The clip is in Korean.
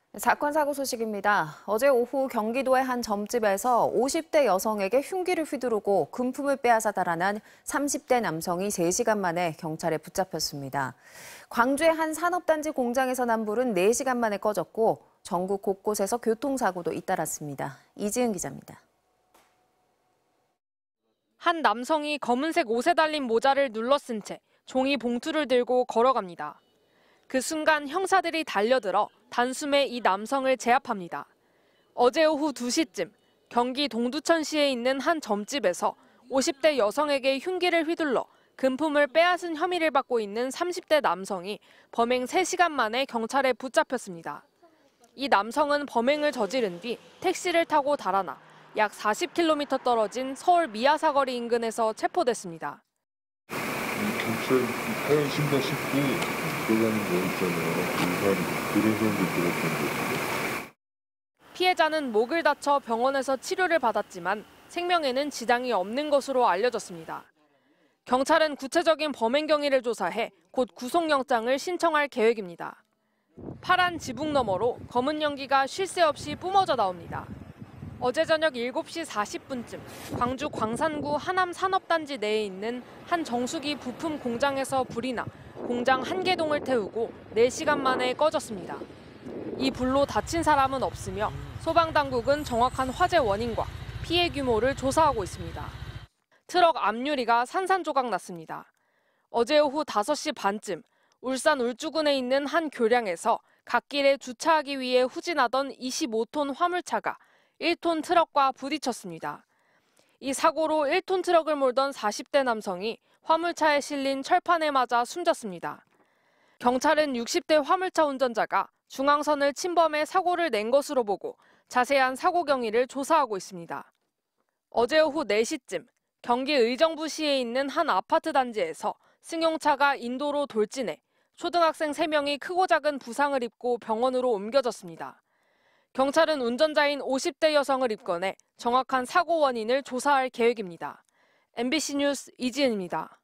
사건 사고 소식입니다. 어제 오후 경기도의 한 점집에서 50대 여성에게 흉기를 휘두르고 금품을 빼앗아 달아난 30대 남성이 3시간 만에 경찰에 붙잡혔습니다. 광주의 한 산업단지 공장에서 난 불은 4시간 만에 꺼졌고 전국 곳곳에서 교통사고도 잇따랐습니다. 이지은 기자입니다. 한 남성이 검은색 옷에 달린 모자를 눌러쓴 채 종이 봉투를 들고 걸어갑니다. 그 순간 형사들이 달려들어 단숨에 이 남성을 제압합니다. 어제 오후 2시쯤 경기 동두천시에 있는 한 점집에서 50대 여성에게 흉기를 휘둘러 금품을 빼앗은 혐의를 받고 있는 30대 남성이 범행 3시간 만에 경찰에 붙잡혔습니다. 이 남성은 범행을 저지른 뒤 택시를 타고 달아나 약 40km 떨어진 서울 미아사거리 인근에서 체포됐습니다. 경찰 하얀신발 신고 들어가는 거 있잖아요. 그런 사람들 들었던 거. 피해자는 목을 다쳐 병원에서 치료를 받았지만 생명에는 지장이 없는 것으로 알려졌습니다. 경찰은 구체적인 범행 경위를 조사해 곧 구속영장을 신청할 계획입니다. 파란 지붕 너머로 검은 연기가 쉴 새 없이 뿜어져 나옵니다. 어제 저녁 7시 40분쯤 광주 광산구 하남 산업단지 내에 있는 한 정수기 부품 공장에서 불이 나 공장 한 개동을 태우고 4시간 만에 꺼졌습니다. 이 불로 다친 사람은 없으며 소방당국은 정확한 화재 원인과 피해 규모를 조사하고 있습니다. 트럭 앞유리가 산산조각 났습니다. 어제 오후 5시 반쯤 울산 울주군에 있는 한 교량에서 갓길에 주차하기 위해 후진하던 25톤 화물차가 1톤 트럭과 부딪혔습니다. 이 사고로 1톤 트럭을 몰던 40대 남성이 화물차에 실린 철판에 맞아 숨졌습니다. 경찰은 60대 화물차 운전자가 중앙선을 침범해 사고를 낸 것으로 보고 자세한 사고 경위를 조사하고 있습니다. 어제 오후 4시쯤 경기 의정부시에 있는 한 아파트 단지에서 승용차가 인도로 돌진해 초등학생 3명이 크고 작은 부상을 입고 병원으로 옮겨졌습니다. 경찰은 운전자인 50대 여성을 입건해 정확한 사고 원인을 조사할 계획입니다. MBC 뉴스 이지은입니다.